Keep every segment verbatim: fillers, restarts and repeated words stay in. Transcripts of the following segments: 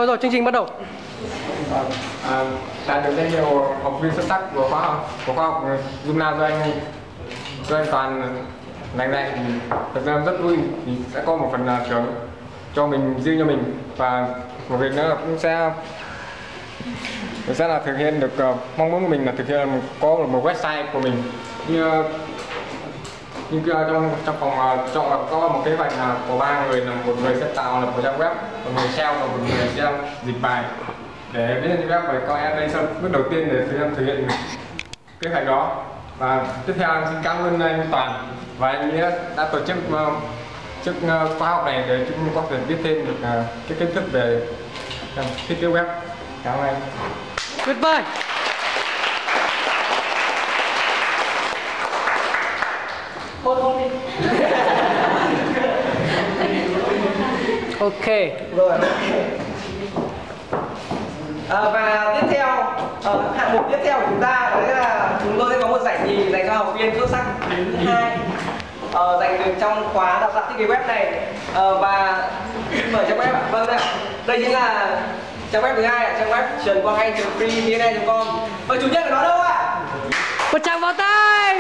Rồi rồi, chương trình bắt đầu. À, đạt được danh hiệu học viên xuất sắc của khóa học của khóa học Zoom do anh do anh Toàn giành lại thì thật ra rất vui thì sẽ có một phần là thưởng cho mình, riêng cho mình, và một việc nữa là cũng sẽ mình sẽ là thực hiện được uh, mong muốn của mình là thực hiện có một website của mình như như trong trong phòng uh, chọn có một kế hoạch là của ba người, là một người sẽ tạo lập một trang web, một người sale và một người sẽ dịch bài để viết lên web. Và các em đây sau bước đầu tiên để thực hiện thực hiện kế hoạch đó. Và tiếp theo em xin cảm ơn anh Toàn và anh Nghĩa đã tổ chức uh, chức uh, khóa học này để chúng có thể biết thêm được uh, cái kiến thức về uh, thiết kế web. Cảm ơn anh. Tuyệt vời. Thôi thôi đi. Ok. Rồi. À, và tiếp theo, à, hạng mục tiếp theo của chúng ta đấy là chúng tôi sẽ có một giải nhì dành cho học viên xuất sắc thứ hai uh, dành được trong khóa đào tạo thiết kế web này. Uh, và mở trang web ạ. Vâng ạ. Đây chính là trang web thứ hai ạ, trang web trần quang anh chấm free vn chấm com. Và chủ nhân của nó đâu ạ? Một tràng vào tay.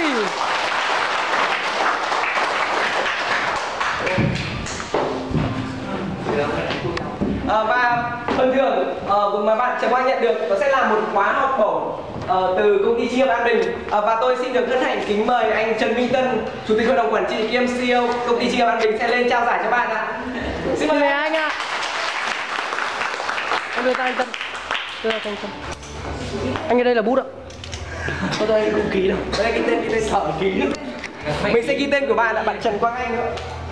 À, và phần thưởng uh, mà bạn Trần Quang nhận được nó sẽ là một khóa học bổng uh, từ công ty Chi Hợp An Bình. Uh, và tôi xin được hân hạnh kính mời anh Trần Minh Tân, chủ tịch hội đồng quản trị kiêm xê e ô công ty Chi Hợp An Bình sẽ lên trao giải cho bạn ạ. Xin mời anh ạ. Anh đưa tay anh Tân. Đưa tay anh Tân. Anh ở đây là bút ạ. Có đây không ký đâu. Đây ghi tên, ghi tên sợ ký. Mình sẽ ghi tên của bạn là bạn Trần Quang Anh nữa.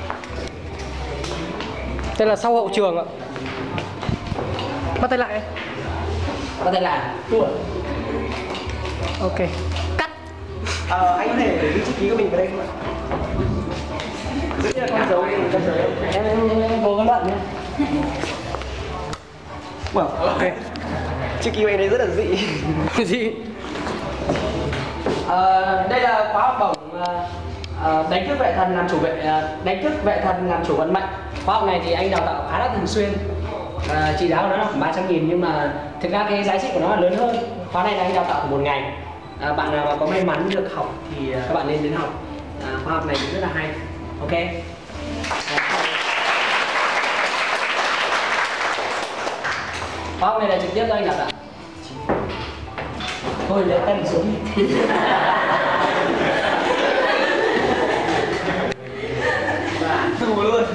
Đây là sau hậu trường ạ. Bắt tay lại. Bắt tay lại. Tua. Ok. Cắt. Ờ, anh có thể để ghi chữ ký của mình vào đây không ạ? Giữ như là con dấu, con dấu. Em em em vô con bận nhé. Wow, ok. Chữ ký của anh đấy rất là dị. Gì? Ờ, đây là khóa học bổng uh, đánh thức vệ thần làm chủ vệ uh, đánh thức vệ thần làm chủ vận mệnh. Khóa học này thì anh đào tạo khá là thường xuyên. Uh, trị giá của nó là khoảng ba trăm nghìn, nhưng mà thực ra cái giá trị của nó là lớn hơn. Khóa này là anh đào tạo của một ngày. Uh, bạn nào mà có may mắn được học thì uh, các bạn nên đến học. Uh, khóa học này cũng rất là hay. Ok. Uh, khóa học này là trực tiếp do anh đào tạo. Thôi lấy tay xuống. Thù luôn.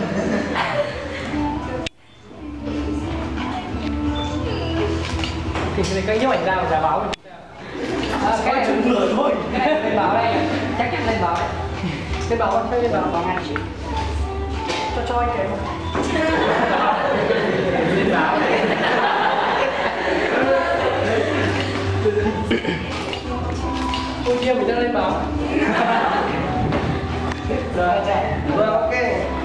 Thì cái nhấp ảnh ra và giả báo. À, cái này chúng vừa thôi. Cái này lên báo đây, chắc chắn lên báo đấy. Lên báo chơi lên báo báo ngay chứ. Cho cho anh cái một. Lên báo. Ôi kia mình đang lên báo. Rồi, ok.